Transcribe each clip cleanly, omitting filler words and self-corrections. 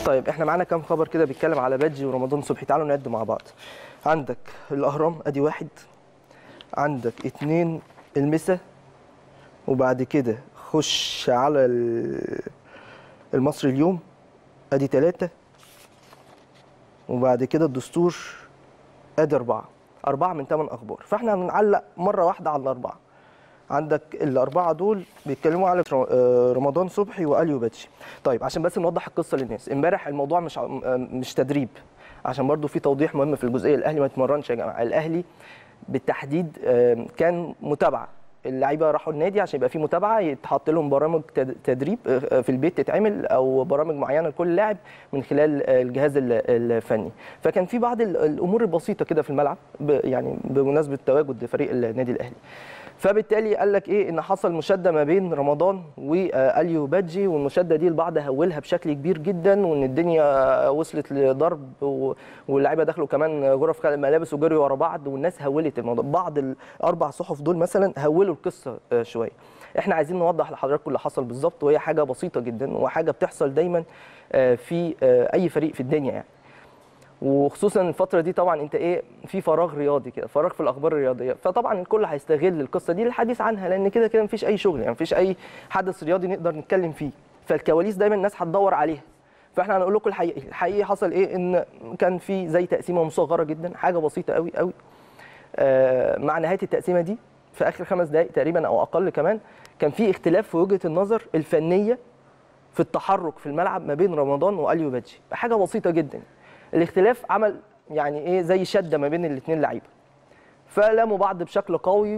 طيب احنا معانا كام خبر كده بيتكلم على بادجي ورمضان صبحي، تعالوا نعد مع بعض. عندك الاهرام ادي واحد، عندك اتنين المسا، وبعد كده خش على المصري اليوم ادي تلاتة، وبعد كده الدستور ادي أربعة من 8 أخبار. فاحنا هنعلق مرة واحدة على الأربعة. عندك الأربعة دول بيتكلموا على رمضان صبحي وأليو بادجي. طيب عشان بس نوضح القصة للناس، امبارح الموضوع مش تدريب، عشان برضو في توضيح مهم في الجزئية. الأهلي ما يتمرنش يا جماعة، الأهلي بالتحديد كان متابعة. اللعيبه راحوا النادي عشان يبقى في متابعه، يتحط لهم برامج تدريب في البيت تتعمل، او برامج معينه لكل لاعب من خلال الجهاز الفني. فكان في بعض الامور البسيطه كده في الملعب يعني بمناسبه تواجد فريق النادي الاهلي. فبالتالي قال لك ايه، ان حصل مشاده ما بين رمضان واليو بادجي، والمشاده دي البعض هولها بشكل كبير جدا، وان الدنيا وصلت لضرب واللعيبه دخلوا كمان غرف خلع الملابس وجريوا ورا بعض، والناس هولت الموضوع. بعض الاربع صحف دول مثلا هولوا القصه شويه. احنا عايزين نوضح لحضراتكم اللي حصل بالظبط، وهي حاجه بسيطه جدا وحاجه بتحصل دايما في اي فريق في الدنيا يعني. وخصوصا الفتره دي طبعا انت ايه، في فراغ رياضي كده، فراغ في الاخبار الرياضيه، فطبعا الكل هيستغل القصه دي للحديث عنها، لان كده كده مفيش اي شغل يعني، مفيش اي حدث رياضي نقدر نتكلم فيه، فالكواليس دايما الناس هتدور عليها. فاحنا هنقول لكم الحقيقي حصل ايه، ان كان في زي تقسيمه مصغره جدا، حاجه بسيطه قوي قوي. مع نهايه التقسيمه دي في اخر 5 دقائق تقريبا او اقل كمان، كان في اختلاف في وجهه النظر الفنيه في التحرك في الملعب ما بين رمضان واليو بادجي، حاجه بسيطه جدا. الاختلاف عمل يعني ايه، زي شده ما بين الاثنين لعيبه، فلاموا بعض بشكل قوي،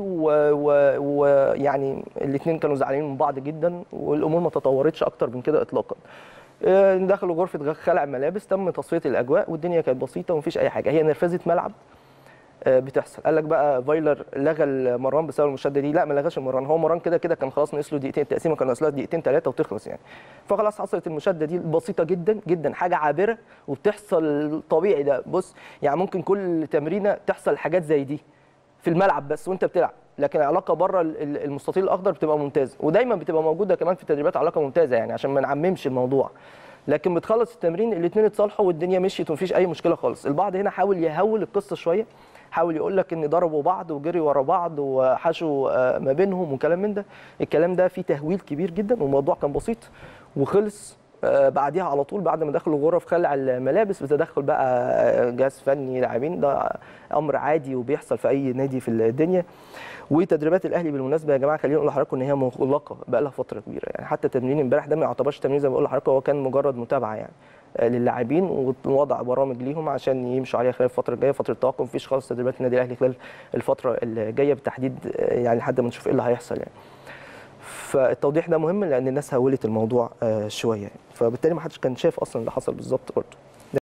ويعني الاثنين كانوا زعلانين من بعض جدا، والامور ما تطورتش اكتر من كده اطلاقا. دخلوا غرفه خلع ملابس، تم تصفيه الاجواء، والدنيا كانت بسيطه ومفيش اي حاجه، هي نرفزه ملعب بتحصل. قال لك بقى فايلر لغى المران بسبب المشاده دي، لا ما لغاش المران، هو مران كده كده كان خلاص ناقص له دقيقتين، التقسيمه كان ناقص لها دقيقتين 3 وتخلص يعني. فخلاص حصلت المشاده دي بسيطه جدا جدا، حاجه عابره وبتحصل طبيعي. ده بص يعني ممكن كل تمرينه تحصل حاجات زي دي في الملعب بس وانت بتلعب، لكن العلاقه بره المستطيل الاخضر بتبقى ممتازه، ودايما بتبقى موجوده كمان في التدريبات علاقه ممتازه يعني، عشان ما نعممش الموضوع. لكن بتخلص التمرين الاثنين اتصالحوا والدنيا مشيت ومفيش اي مشكله خالص. البعض هنا حاول يهول القصه شويه، حاول يقول لك ان ضربوا بعض وجري ورا بعض وحشوا ما بينهم وكلام من ده. الكلام ده فيه تهويل كبير جدا، والموضوع كان بسيط وخلص بعديها على طول، بعد ما دخلوا غرف خلع الملابس بتدخل بقى جهاز فني لاعبين. ده امر عادي وبيحصل في اي نادي في الدنيا. وتدريبات الاهلي بالمناسبه يا جماعه، خليني اقول لحضراتكم ان هي مغلقه بقى لها فتره كبيره يعني، حتى تمرين امبارح ده ما يعتبرش تمرين زي ما بقول لحضراتكم، هو كان مجرد متابعه يعني للاعبين، ووضع برامج ليهم عشان يمشوا عليها خلال الفتره الجايه، فتره توقف. مفيش خالص تدريبات النادي الاهلي خلال الفتره الجايه بالتحديد يعني، لحد ما نشوف ايه اللي هيحصل يعني. فالتوضيح ده مهم لان الناس هولت الموضوع شويه يعني، فبالتالي ما حدش كان شايف اصلا اللي حصل بالظبط برضه.